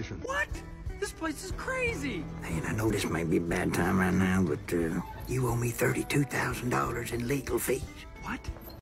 What? This place is crazy. And I know this may be a bad time right now, but you owe me $32,000 in legal fees. What?